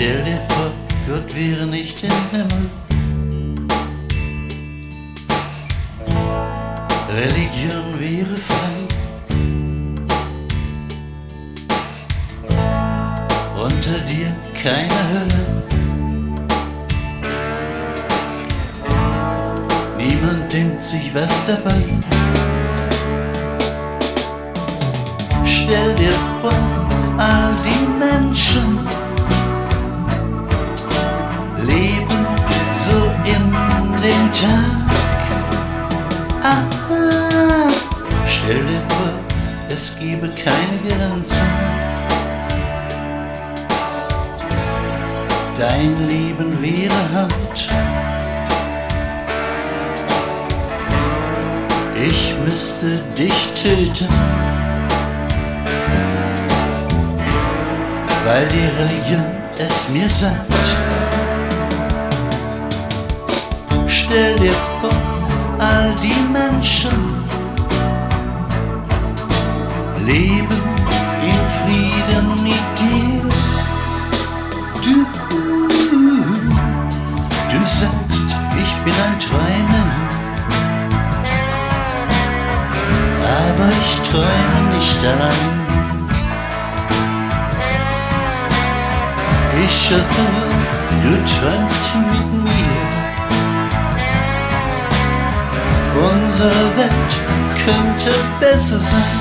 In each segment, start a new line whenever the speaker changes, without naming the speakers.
Stell dir vor, Gott wäre nicht im Himmel. Religion wäre frei. Unter dir keine Hölle. Niemand denkt sich was dabei. Stell dir vor, all die Menschen leben so in den Tag. Aha. Stell dir vor, es gäbe keine Grenzen. Dein Leben wäre Hand. Ich müsste dich töten, weil die Religion es mir sagt. Stell dir vor, all die Menschen leben in Frieden mit dir. Du sagst, ich bin ein Träumer, aber ich träume nicht allein. Ich hoffe, du träumst mit mir. Unsere Welt könnte besser sein.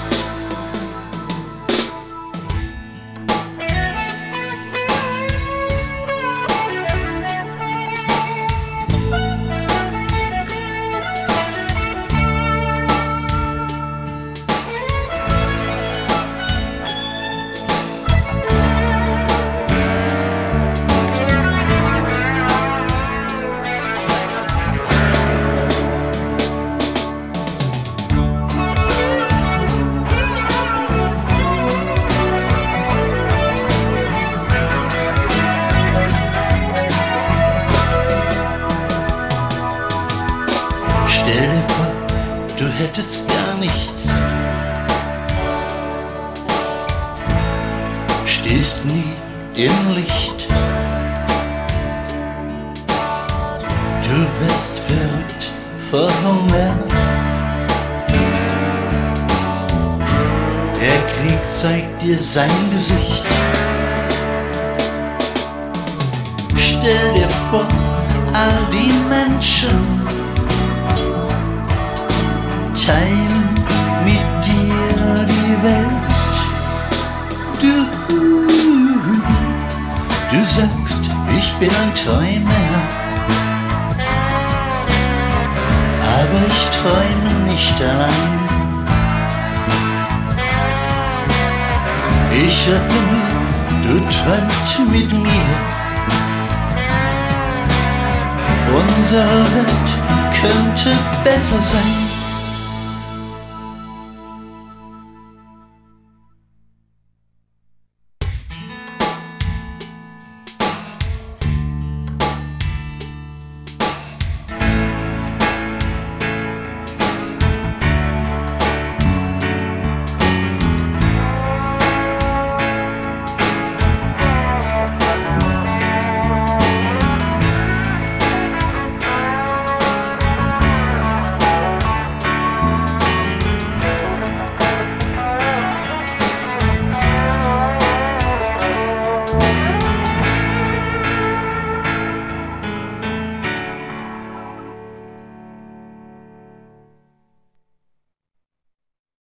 Stell dir vor, du hättest gar nichts, stehst nie im Licht. Du wärst verrückt vor Hunger. Der Krieg zeigt dir sein Gesicht. Stell dir vor, all die Menschen teilen mit dir die Welt. Du sagst, ich bin ein Träumer, aber ich träume nicht allein. Ich hoffe, du träumst mit mir. Unsere Welt könnte besser sein.